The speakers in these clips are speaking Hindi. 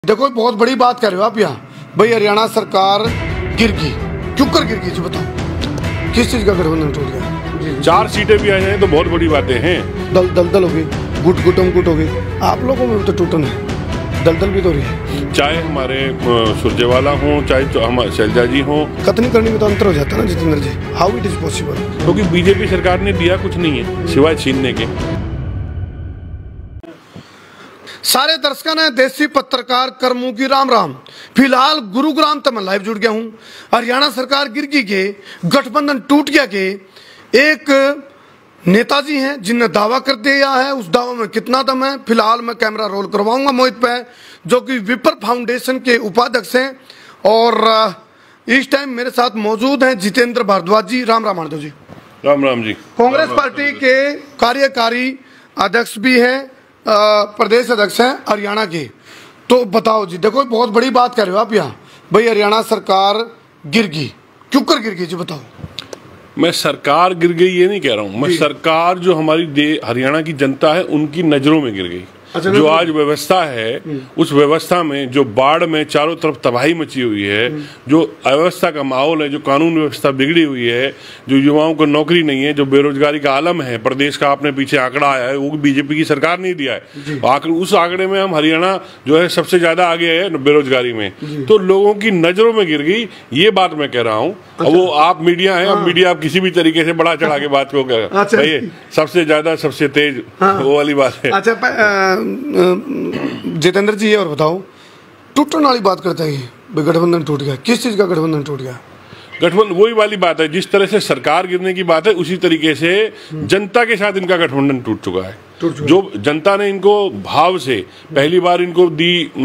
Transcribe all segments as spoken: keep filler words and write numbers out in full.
देखो बहुत बड़ी बात कर रहे हो आप यहाँ भाई। हरियाणा सरकार गिर गई, क्यों कर गिर गई जी बताओ, किस चीज का गठबंधन टूट गया? चार सीटें भी आ जाए तो बहुत बड़ी बातें हैं। दल दलदल हो गई, गुट गुटम गुट हो गई, आप लोगों में भी तो टूटन है, दलदल भी तो रही है। चाहे हमारे सुरजेवाला हो, चाहे हमारे शैलजा जी हो, कथनी करने में तो अंतर हो जाता है ना Jitendra ji, how it is possible? क्योंकि बीजेपी सरकार ने दिया कुछ नहीं है सिवाय छीनने के। सारे दर्शकों ने देसी पत्रकार करमू की राम राम। फिलहाल गुरुग्राम तक मैं लाइव जुड़ गया हूं। हरियाणा सरकार गिर गई के, गठबंधन टूट गया के एक नेताजी हैं जिनने दावा कर दिया है, उस दावा में कितना दम है फिलहाल मैं कैमरा रोल करवाऊंगा मोहित पे, जो कि विपर फाउंडेशन के उपाध्यक्ष हैं। और इस टाइम मेरे साथ मौजूद हैं जितेंद्र भारद्वाज जी। राम राम माधव जी। राम राम जी। कांग्रेस पार्टी के कार्यकारी अध्यक्ष भी हैं, प्रदेश अध्यक्ष हैं हरियाणा के। तो बताओ जी, देखो बहुत बड़ी बात कर रहे हो आप यहाँ भाई। हरियाणा सरकार गिर गई, क्यों कर गिर गई जी बताओ? मैं सरकार गिर गई ये नहीं कह रहा हूँ, मैं सरकार जो हमारी हरियाणा की जनता है उनकी नजरों में गिर गई। अच्छा, जो आज व्यवस्था है उस व्यवस्था में जो बाढ़ में चारों तरफ तबाही मची हुई है, जो अव्यवस्था का माहौल है, जो कानून व्यवस्था बिगड़ी हुई है, जो युवाओं को नौकरी नहीं है, जो बेरोजगारी का आलम है प्रदेश का, आपने पीछे आंकड़ा आया है वो बीजेपी की सरकार नहीं दिया है। आंकड़े उस आंकड़े में हम हरियाणा जो है सबसे ज्यादा आगे है बेरोजगारी में, तो लोगों की नजरों में गिर गई ये बात मैं कह रहा हूँ। अच्छा। वो आप मीडिया है, अब मीडिया आप किसी भी तरीके से बढ़ा चढ़ा के बात को कह, अच्छा। भाई सबसे ज्यादा सबसे तेज, हाँ। वो वाली बात है। अच्छा जितेंद्र जी, ये और बताओ, टूटने वाली बात करते हैं, गठबंधन टूट गया, किस चीज का गठबंधन टूट गया? गठबंधन वही वाली बात है, जिस तरह से सरकार गिरने की बात है उसी तरीके से जनता के साथ इनका गठबंधन टूट चुका है। जो जनता ने इनको भाव से पहली बार इनको दी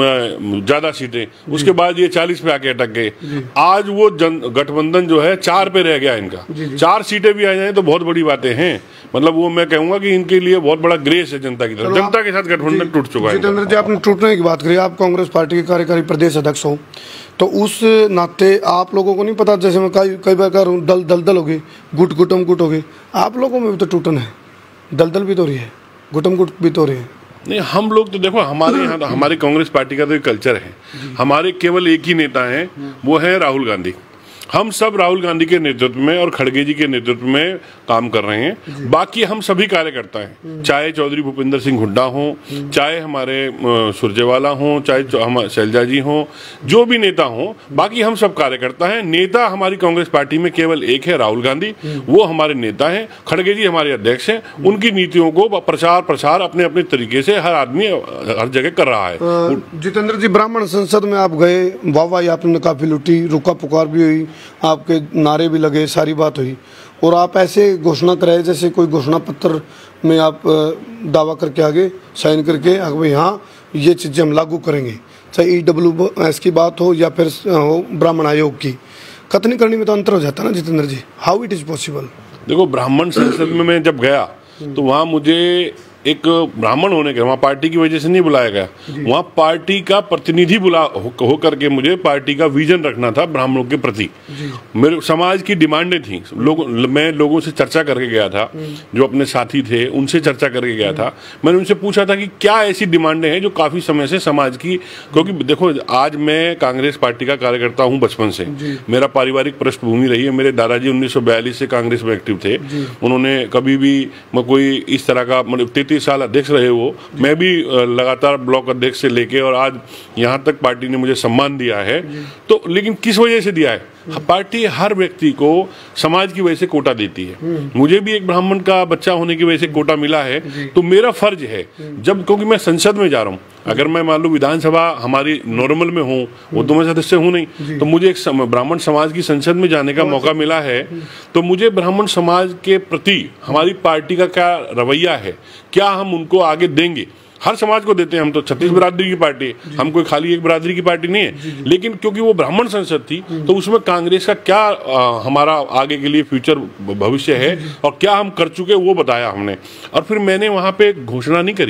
ज्यादा सीटें, उसके बाद ये चालीस पे आके अटक गए। आज वो गठबंधन जो है चार पे रह गया इनका। चार सीटें भी आ जाए तो बहुत बड़ी बातें हैं। मतलब वो मैं कहूंगा कि इनके लिए बहुत बड़ा ग्रेस है जनता की तरफ। जनता के साथ गठबंधन टूट चुका है। जितेंद्र जी, आपने टूटने की बात करी, आप कांग्रेस पार्टी के कार्यकारी प्रदेश अध्यक्ष हो, तो उस नाते आप लोगों को नहीं पता, जैसे मैं कई कई बार कह रहा हूँ दल दलदल हो गई, गुट गुटम गुट हो गई, आप लोगों में भी तो टूटन है, दलदल भी तो रही है, गुटम गुट भी तो रही है। नहीं, हम लोग तो देखो हमारे यहाँ तो हमारी कांग्रेस पार्टी का तो एक कल्चर है, हमारे केवल एक ही नेता हैं, वो है राहुल गांधी। हम सब राहुल गांधी के नेतृत्व में और खड़गे जी के नेतृत्व में काम कर रहे हैं। बाकी हम सभी कार्यकर्ता हैं, चाहे चौधरी भूपेंद्र सिंह हुड्डा हो, चाहे हमारे सुरजेवाला हो, चाहे हमारे शैलजा जी हो, जो भी नेता हो, बाकी हम सब कार्यकर्ता हैं। नेता हमारी कांग्रेस पार्टी में केवल एक है, राहुल गांधी, वो हमारे नेता हैं। खड़गे जी हमारे अध्यक्ष हैं। उनकी नीतियों को प्रचार प्रसार अपने अपने तरीके से हर आदमी हर जगह कर रहा है। जितेंद्र जी, ब्राह्मण संसद में आप गए, वाह वाह आपने काफी लुटी, रुका पुकार भी हुई, आपके नारे भी लगे, सारी बात हुई, और आप ऐसे घोषणा कराए जैसे कोई घोषणा पत्र में आप दावा करके आगे साइन करके भाई हाँ ये चीज़ें हम लागू करेंगे, चाहे ई डब्ल्यू एस की बात हो या फिर हो ब्राह्मण आयोग की। कथनी करने में तो अंतर हो जाता है ना Jitendra ji, how it is possible? देखो, ब्राह्मण संसद में मैं जब गया तो वहाँ मुझे एक ब्राह्मण होने के वहाँ पार्टी की वजह से नहीं बुलाया गया, वहाँ पार्टी का प्रतिनिधि बुला हो करके मुझे पार्टी का विजन रखना था ब्राह्मणों के प्रति। मेरे समाज की डिमांडें थी, लोग मैं लोगों से चर्चा करके गया था, जो अपने साथी थे उनसे चर्चा करके गया था। मैंने उनसे पूछा था कि क्या ऐसी डिमांडें हैं जो काफी समय से समाज की, क्योंकि देखो आज मैं कांग्रेस पार्टी का कार्यकर्ता हूँ बचपन से, मेरा पारिवारिक पृष्ठभूमि रही है। मेरे दादाजी उन्नीस सौ बयालीस से कांग्रेस में एक्टिव थे, उन्होंने कभी भी कोई इस तरह का मतलब साल अध्यक्ष रहे वो, मैं भी लगातार ब्लॉक अध्यक्ष से लेके और आज यहाँ तक पार्टी ने मुझे सम्मान दिया है। तो लेकिन किस वजह से दिया है? पार्टी हर व्यक्ति को समाज की वजह से कोटा देती है। मुझे भी एक ब्राह्मण का बच्चा होने की वजह से कोटा मिला है, तो मेरा फर्ज है जब, क्योंकि मैं संसद में जा रहा हूँ, अगर मैं मान लो विधानसभा हमारी नॉर्मल में हूँ, वो तो मैं सदस्य हूँ नहीं, तो मुझे एक ब्राह्मण समाज की संसद में जाने का मौका मिला है, तो मुझे ब्राह्मण समाज के प्रति हमारी पार्टी का क्या रवैया है, क्या हम उनको आगे देंगे। हर समाज को देते हैं, हम तो छत्तीस बिरादरी की पार्टी है, हम कोई खाली एक बिरादरी की पार्टी नहीं है, लेकिन क्योंकि वो ब्राह्मण संसद थी तो उसमें कांग्रेस का क्या आ, हमारा आगे के लिए फ्यूचर भविष्य है और क्या हम कर चुके वो बताया हमने। और फिर मैंने वहां पे घोषणा नहीं करी,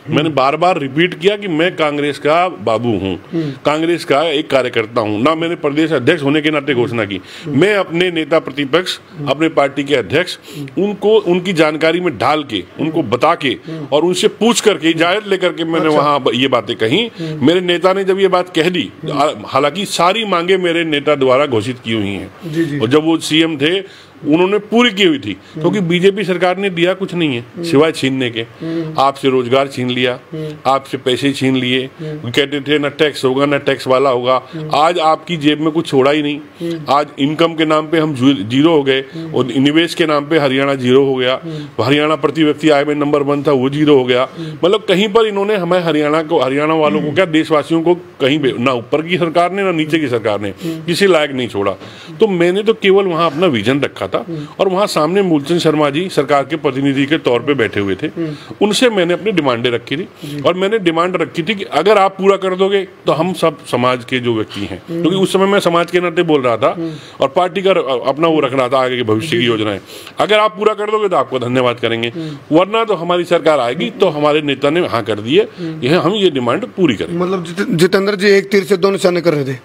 मैंने बार बार रिपीट किया कि मैं कांग्रेस का बाबू हूँ, कांग्रेस का एक कार्यकर्ता हूँ, ना मैंने प्रदेश अध्यक्ष होने के नाते घोषणा की। मैं अपने नेता प्रतिपक्ष, अपने पार्टी के अध्यक्ष, उनको उनकी जानकारी में डाल के, उनको बता के और उनसे पूछ करके इजाजत लेकर के मैंने वहां ये बातें कही। मेरे नेता ने जब ये बात कह दी, हालांकि सारी मांगे मेरे नेता द्वारा घोषित की हुई हैं और जब वो सीएम थे उन्होंने पूरी की हुई थी, क्योंकि बीजेपी सरकार ने दिया कुछ नहीं है सिवाय छीनने के। आपसे रोजगार छीन लिया, आपसे पैसे छीन लिए, कहते थे ना टैक्स होगा ना टैक्स वाला होगा। आज आपकी जेब में कुछ छोड़ा ही नहीं। आज इनकम के नाम पे हम जीरो हो गए और निवेश के नाम पे हरियाणा जीरो हो गया। हरियाणा प्रति व्यक्ति आय में नंबर वन था, वो जीरो हो गया। मतलब कहीं पर इन्होंने हमें हरियाणा को, हरियाणा वालों को क्या, देशवासियों को कहीं ना ऊपर की सरकार ने ना नीचे की सरकार ने किसी लायक नहीं छोड़ा। तो मैंने तो केवल वहां अपना विजन रखा और वहां सामने मूलचंद शर्मा जी सरकार के प्रतिनिधि के तौर पे बैठे हुए थे। उनसे मैंने अपनी डिमांडें रखी थी और मैंने डिमांड रखी थी कि अगर आप पूरा कर दोगे तो हम सब समाज के जो व्यक्ति हैं, क्योंकि उस समय मैं समाज के नाते बोल रहा था और पार्टी का अपना वो रख रहा था आगे के भविष्य की योजनाएं, अगर आप पूरा कर दोगे तो आपको धन्यवाद करेंगे, वरना तो हमारी सरकार आएगी। तो हमारे नेता ने हाँ कर दिए, यह हम ये डिमांड पूरी करेंगे। मतलब जितेंद्र जी एक तीर से दो निशाने कर रहे थे,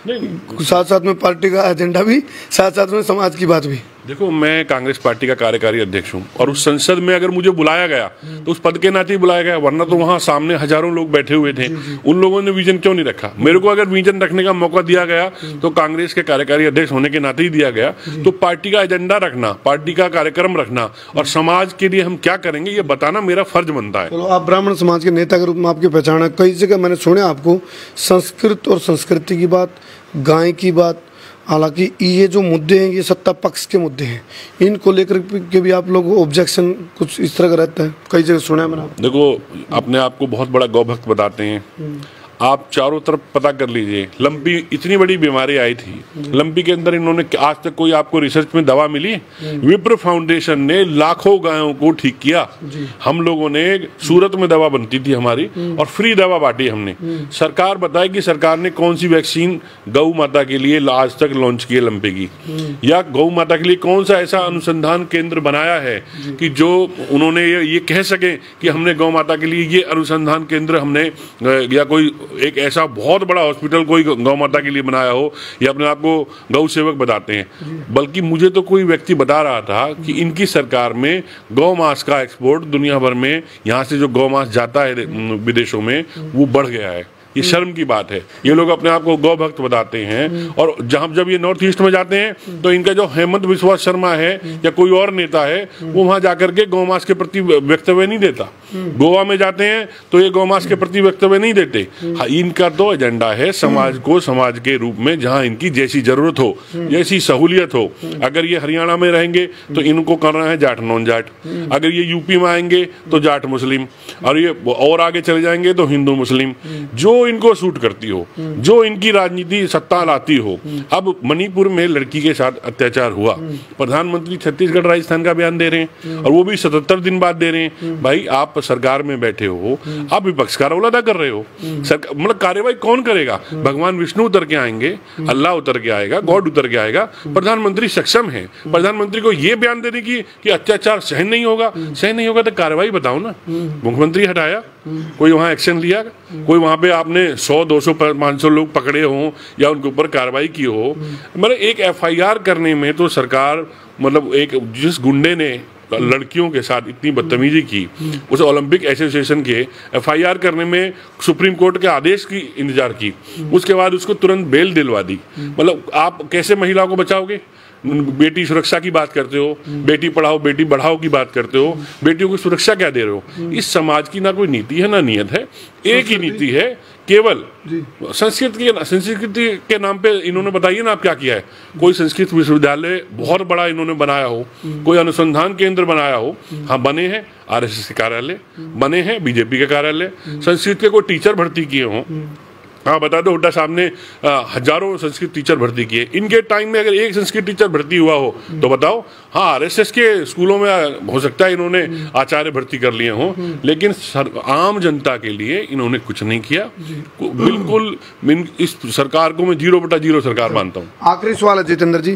साथ साथ में पार्टी का एजेंडा भी, साथ साथ में समाज की बात भी। देखो, मैं कांग्रेस पार्टी का कार्यकारी अध्यक्ष हूं और उस संसद में अगर मुझे बुलाया गया तो उस पद के नाते ही बुलाया गया, वरना तो वहां सामने हजारों लोग बैठे हुए थे। उन लोगों ने विजन क्यों नहीं रखा? मेरे को अगर विजन रखने का मौका दिया गया तो कांग्रेस के कार्यकारी अध्यक्ष होने के नाते ही दिया गया। तो पार्टी का एजेंडा रखना, पार्टी का कार्यक्रम रखना और समाज के लिए हम क्या करेंगे ये बताना मेरा फर्ज बनता है। चलो, आप ब्राह्मण समाज के नेता के रूप में आपकी पहचान है। कई जगह मैंने सुना आपको संस्कृत और संस्कृति की बात, गाय की बात, हालांकि ये जो मुद्दे हैं ये सत्ता पक्ष के मुद्दे हैं, इनको लेकर के भी आप लोगों को ऑब्जेक्शन कुछ इस तरह का रहता है? कई जगह सुना है मैंने। देखो, अपने आप को बहुत बड़ा गौभक्त बताते हैं। आप चारों तरफ पता कर लीजिए, लंपी इतनी बड़ी बीमारी आई थी, लंपी के अंदर इन्होंने आज तक कोई आपको रिसर्च में दवा मिली? विप्र फाउंडेशन ने लाखों गायों को ठीक किया। हम लोगों ने, सूरत में दवा बनती थी हमारी और फ्री दवा बांटी हमने। सरकार बताए कि सरकार ने कौन सी वैक्सीन गौ माता के लिए आज तक लॉन्च की है लंपी की, या गौ माता के लिए कौन सा ऐसा अनुसंधान केंद्र बनाया है कि जो उन्होंने ये, ये कह सके कि हमने गौ माता के लिए ये अनुसंधान केंद्र हमने, या कोई एक ऐसा बहुत बड़ा हॉस्पिटल कोई गौ माता के लिए बनाया हो, या अपने आप को गौ सेवक बताते हैं। बल्कि मुझे तो कोई व्यक्ति बता रहा था कि इनकी सरकार में गौ मांस का एक्सपोर्ट दुनिया भर में, यहाँ से जो गौ मांस जाता है विदेशों में, वो बढ़ गया है। ये शर्म की बात है। ये लोग अपने आप को गौ भक्त बताते हैं और जहां जब ये नॉर्थ ईस्ट में जाते हैं तो इनका जो हेमंत विश्वास शर्मा है या कोई और नेता है, वो वहां जाकर के गौमांस के प्रति वक्तव्य नहीं देता। गोवा में जाते हैं तो ये गौमांस के प्रति वक्तव्य नहीं देते। हाँ, इनका तो एजेंडा है समाज को समाज के रूप में, जहां इनकी जैसी जरूरत हो, जैसी सहूलियत हो। अगर ये हरियाणा में रहेंगे तो इनको करना है जाट नॉन जाट, अगर ये यूपी में आएंगे तो जाट मुस्लिम, और ये और आगे चले जाएंगे तो हिंदू मुस्लिम, जो इनको सूट करती हो, जो इनकी राजनीति सत्ता लाती हो। अब मणिपुर में लड़की के साथ अत्याचार हुआ, प्रधानमंत्री छत्तीसगढ़ राजस्थान का बयान दे रहे हैं और वो भी सतहत्तर दिन बाद दे रहे हैं। भाई, आप सरकार में बैठे हो, आप विपक्ष का रोल अदा कर रहे हो। मतलब कार्रवाई कौन करेगा? भगवान विष्णु उतर के आएंगे, अल्लाह उतर के आएगा, गॉड उतर के आएगा। प्रधानमंत्री सक्षम है। प्रधानमंत्री को यह बयान देने की कि अत्याचार सहन नहीं होगा, सहन नहीं होगा तो कार्रवाई बताओ ना। मुख्यमंत्री हटाया, कोई वहां एक्शन लिया, कोई वहां पे आपने सौ दो सौ पांच सौ लोग पकड़े हो या उनके ऊपर कार्रवाई की हो? मतलब एक एफ आई आर करने में तो सरकार, मतलब एक जिस गुंडे ने लड़कियों के साथ इतनी बदतमीजी की, उस ओलंपिक एसोसिएशन के एफ आई आर करने में सुप्रीम कोर्ट के आदेश की इंतजार की, उसके बाद उसको तुरंत बेल दिलवा दी। मतलब आप कैसे महिला को बचाओगे? बेटी सुरक्षा की बात करते हो, बेटी पढ़ाओ बेटी बढ़ाओ की बात करते हो, बेटियों की सुरक्षा क्या दे रहे हो? इस समाज की ना कोई नीति है ना नियत है। एक ही नीति है, केवल संस्कृत के संस्कृति के नाम पे इन्होंने, बताइए ना आप क्या किया है? कोई संस्कृत विश्वविद्यालय बहुत बड़ा इन्होंने बनाया हो, कोई अनुसंधान केंद्र बनाया हो? हाँ, बने हैं आर एस एस के कार्यालय, बने हैं बीजेपी के कार्यालय, संस्कृत के कोई टीचर भर्ती किए हों? हाँ, बता दो, हुड्डा साहब ने हजारों संस्कृत टीचर भर्ती किए। इनके टाइम में अगर एक संस्कृत टीचर भर्ती हुआ हो तो बताओ। हाँ, आर एस एस के स्कूलों में हो सकता है इन्होंने आचार्य भर्ती कर लिए हों, लेकिन सर, आम जनता के लिए इन्होंने कुछ नहीं किया। बिल्कुल इस सरकार को मैं जीरो बटा जीरो सरकार मानता हूँ। आखिरी सवाल है जितेंद्र जी,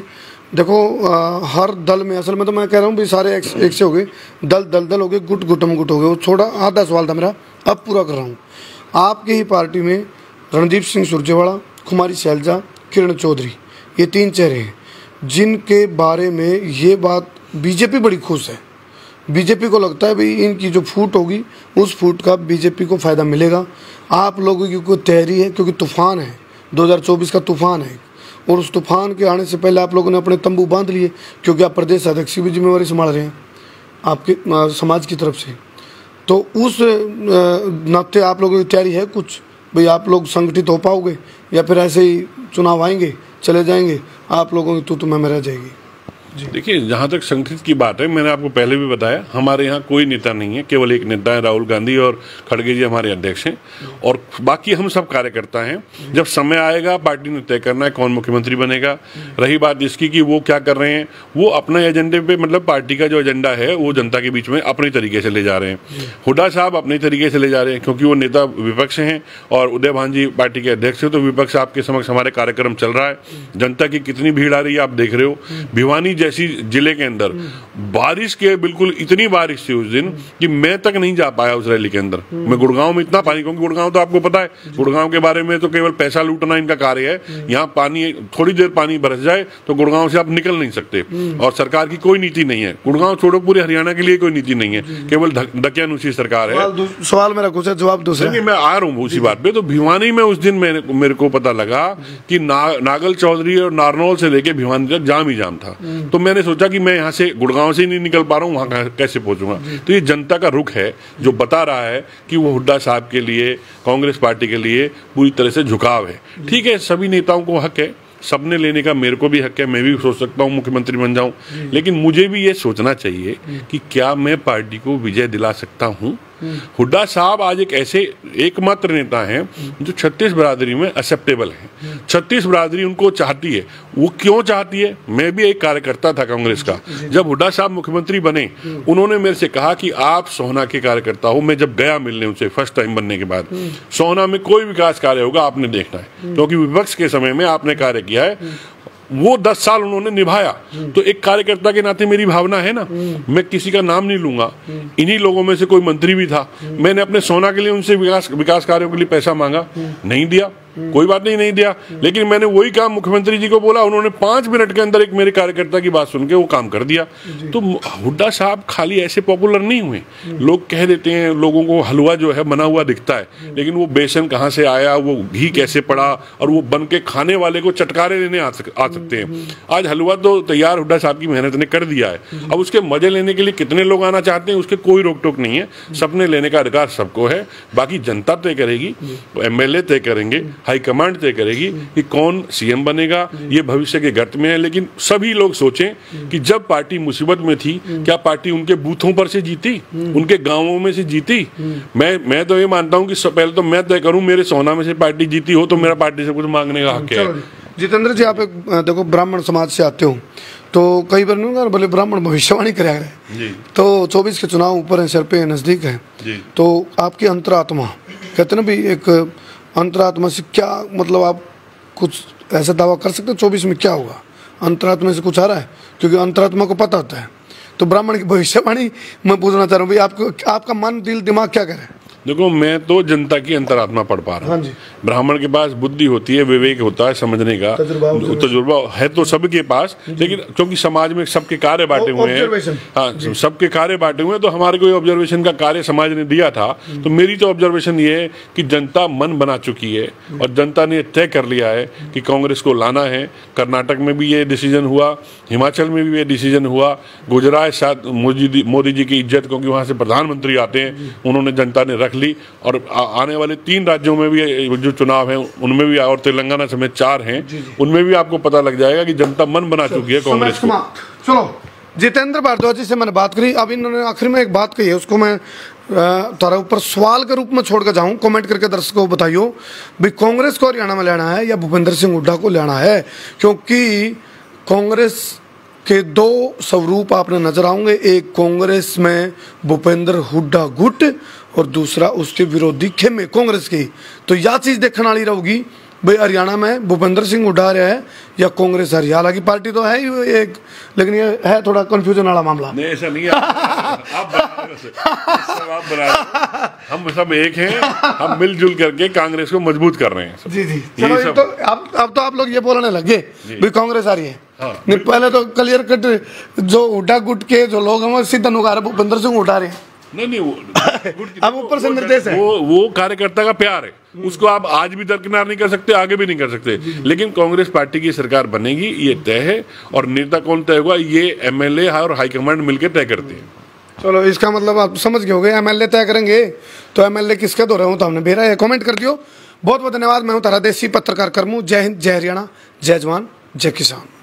देखो आ, हर दल में, असल में तो मैं कह रहा हूँ भी सारे एक, एक से हो गए, दल दल दल हो गए, गुट गुटम गुट हो गए। वो छोड़ा आधा सवाल था मेरा, अब पूरा कर रहा हूँ। आपकी ही पार्टी में रणदीप सिंह सुरजेवाला, कुमारी शैलजा, किरण चौधरी, ये तीन चेहरे हैं जिनके बारे में ये बात बीजेपी बड़ी खुश है। बीजेपी को लगता है भाई इनकी जो फूट होगी उस फूट का बीजेपी को फ़ायदा मिलेगा। आप लोगों की कोई तैयारी है, क्योंकि तूफान है, दो हज़ार चौबीस का तूफान है, और उस तूफान के आने से पहले आप लोगों ने अपने तंबू बांध लिए, क्योंकि आप प्रदेश अध्यक्ष की भी जिम्मेवारी संभाल रहे हैं आपके समाज की तरफ से। तो उस नाते आप लोगों की तैयारी है कुछ, भाई आप लोग संगठित हो पाओगे या फिर ऐसे ही चुनाव आएंगे चले जाएंगे, आप लोगों की तू तुम्हें में रह जाएगी? देखिए, जहाँ तक संगठित की बात है, मैंने आपको पहले भी बताया, हमारे यहाँ कोई नेता नहीं है, केवल एक नेता है राहुल गांधी, और खड़गे जी हमारे अध्यक्ष हैं, और बाकी हम सब कार्यकर्ता हैं। जब समय आएगा पार्टी ने तय करना है कौन मुख्यमंत्री बनेगा। रही बात इसकी कि वो क्या कर रहे हैं, वो अपने एजेंडे पे, मतलब पार्टी का जो एजेंडा है वो जनता के बीच में अपने तरीके से ले जा रहे हैं। हुड्डा साहब अपने तरीके से ले जा रहे हैं, क्योंकि वो नेता विपक्ष हैं और उदय भान जी पार्टी के अध्यक्ष हैं, तो विपक्ष आपके समक्ष हमारे कार्यक्रम चल रहा है। जनता की कितनी भीड़ आ रही है आप देख रहे हो। भिवानी जैसी जिले के अंदर बारिश के बिल्कुल इतनी बारिश थी उस दिन कि मैं तक नहीं जा पाया उस रैली के अंदर। मैं गुड़गांव में इतना पानी, क्योंकि गुड़गांव तो आपको पता है, गुड़गांव के बारे में तो केवल पैसा लूटना इनका कार्य है। यहाँ पानी, थोड़ी देर पानी बरस जाए तो गुड़गांव से आप निकल नहीं सकते, और सरकार की कोई नीति नहीं है। गुड़गांव छोड़ो, पूरे हरियाणा के लिए कोई नीति नहीं है, केवल दकियानुसी सरकार है। सवाल मेरा कुछ है, जवाब दूसरा। मैं आ रहा हूँ उसी बात पे। तो भिवानी में उस दिन मैंने मेरे को पता लगा कि ना, नागल चौधरी और नारनौल से लेके भिवानी तक जाम ही जाम था। तो मैंने सोचा कि मैं यहाँ से गुड़गांव से ही नहीं निकल पा रहा हूँ, वहां कैसे पहुंचूंगा। तो ये जनता का रुख है जो बता रहा है कि वो हुड्डा साहब के लिए, कांग्रेस पार्टी के लिए पूरी तरह से झुकाव है। ठीक है, सभी नेताओं को हक है, सबने लेने का, मेरे को भी हक है, मैं भी सोच सकता हूँ मुख्यमंत्री बन जाऊं, लेकिन मुझे भी ये सोचना चाहिए कि क्या मैं पार्टी को विजय दिला सकता हूँ। हुड्डा साहब आज एक ऐसे एकमात्र नेता हैं जो छत्तीस बिरादरी में एक्सेप्टेबल हैं। छत्तीस बिरादरी उनको चाहती है। वो क्यों चाहती है? मैं भी एक कार्यकर्ता था कांग्रेस का। जब हुड्डा साहब मुख्यमंत्री बने, उन्होंने मेरे से कहा कि आप सोहना के कार्यकर्ता हो। मैं जब गया मिलने उनसे फर्स्ट टाइम बनने के बाद, सोहना में कोई विकास कार्य होगा आपने देखना है, क्योंकि विपक्ष के समय में आपने कार्य किया है। वो दस साल उन्होंने निभाया। तो एक कार्यकर्ता के नाते मेरी भावना है ना, मैं किसी का नाम नहीं लूंगा, इन्हीं लोगों में से कोई मंत्री भी था। मैंने अपने सोना के लिए उनसे विकास विकास कार्यों के लिए पैसा मांगा, नहीं दिया, कोई बात नहीं, नहीं दिया। लेकिन मैंने वही काम मुख्यमंत्री जी को बोला, उन्होंने पांच मिनट के अंदर एक मेरे कार्यकर्ता की बात सुन के वो काम कर दिया। तो हुड्डा साहब खाली ऐसे पॉपुलर नहीं हुए। लोग कह देते हैं, लोगों को हलवा जो है बना हुआ दिखता है, लेकिन वो बेसन कहाँ से आया, वो घी कैसे पड़ा, और वो बन के खाने वाले को चटकारे लेने आ, सक, आ सकते हैं। आज हलवा तो तैयार हुड्डा साहब की मेहनत ने कर दिया है। अब उसके मजे लेने के लिए कितने लोग आना चाहते हैं, उसके कोई रोक टोक नहीं है। सबने लेने का अधिकार सबको है। बाकी जनता तय करेगी, एमएलए तय करेंगे, हाईकमांड तय करेगी कि कौन सीएम बनेगा। ये भविष्य के गर्त में है। लेकिन सभी लोग सोचें कि जब पार्टी मुसीबत में थी, क्या पार्टी उनके बूथों पर से जीती, उनके गांवों में से जीती? मैं मैं तो ये मानता हूं कि पहले तो मैं तय करूं, मेरे सोना में से पार्टी जीती हो तो मेरा पार्टी से कुछ मांगने का हक है। जितेंद्र जी, आप एक देखो ब्राह्मण समाज से आते हो, तो कई बार नहीं बोले ब्राह्मण भविष्यवाणी कराया है, तो चौबीस के चुनाव ऊपर है, सर पे नजदीक है, तो आपकी अंतरात्मा, कहते ना भी एक अंतरात्मा से क्या मतलब, आप कुछ ऐसा दावा कर सकते हो चौबीस में क्या होगा? अंतरात्मा से कुछ आ रहा है? क्योंकि अंतरात्मा को पता होता है। तो ब्राह्मण की भविष्यवाणी मैं पूछना चाह रहा हूँ भाई, आपको आपका मन, दिल, दिमाग क्या करे? देखो, मैं तो जनता की अंतरात्मा पढ़ पा रहा हूँ। ब्राह्मण के पास बुद्धि होती है, विवेक होता है, समझने का तजुर्बा है तो सबके पास, लेकिन क्योंकि समाज में सबके कार्य बांटे हुए हैं, हाँ, सबके कार्य बांटे हुए हैं, तो हमारे को ऑब्जर्वेशन का कार्य समाज ने दिया था। तो मेरी तो ऑब्जर्वेशन ये है कि जनता मन बना चुकी है और जनता ने तय कर लिया है कि कांग्रेस को लाना है। कर्नाटक में भी ये डिसीजन हुआ, हिमाचल में भी ये डिसीजन हुआ। गुजरात साथ मोदी मोदी जी की इज्जत, क्योंकि वहाँ से प्रधानमंत्री आते हैं, उन्होंने जनता ने ली। और आ, आने वाले तीन राज्यों में भी जो चुनाव हैं उनमें भी, और तेलंगाना समेत चार हैं, उनमें भी आपको पता लग जाएगा कि जनता मन बना चुकी है कांग्रेस को। चलो, जितेंद्र भारद्वाज जी से मैंने बात करी। अब इन्होंने आखिर में एक बात कही है, उसको मैं तारा ऊपर सवाल के रूप में छोड़ कर जाऊं। कमेंट करके दर्शकों को बताइयो भाई, कांग्रेस को हरियाणा में लेना है या भूपेंद्र सिंह हुड्डा को लेना है? क्योंकि कांग्रेस के दो स्वरूप आपने नजर आएंगे, एक कांग्रेस में भूपेंद्र हुड्डा गुट और दूसरा उसके विरोधी खेमे कांग्रेस की। तो यह चीज देखने वाली रहेगी भाई हरियाणा में भूपेंद्र सिंह उठा रहा है या कांग्रेस हरियाणा की पार्टी तो है ही वो एक, लेकिन ये है थोड़ा कंफ्यूजन वाला मामला। नहीं ऐसा नहीं है, आप बना रहे हो, सब आप बना रहे हो। हम सब एक हैं, हम मिलजुल करके कांग्रेस को मजबूत कर रहे हैं सब। जी जी चलो ये तो अब अब तो आप लोग ये बोलने लगे भाई कांग्रेस आ रही है। हाँ। नहीं पहले तो क्लियर कट जो उठा गुट के जो लोग हैं सीधा नुका रहे भूपेंद्र सिंह उठा रहे हैं। नहीं नहीं वो अब ऊपर से निर्देश है, वो वो कार्यकर्ता का प्यार है, उसको आप आज भी दरकिनार नहीं कर सकते, आगे भी नहीं कर सकते। लेकिन कांग्रेस पार्टी की सरकार बनेगी ये तय है, और नेता कौन तय होगा ये एमएलए और हाईकमांड मिलकर तय करते हैं। चलो इसका मतलब आप समझ गए होंगे, एमएलए तय करेंगे तो एमएलए किसका दो रहे हो तो हमने भेजा है, कमेंट कर दियो। बहुत बहुत धन्यवाद। मैं हूँ तारा देसी पत्रकार करमू। जय हिंद, जय हरियाणा, जय जवान, जय किसान।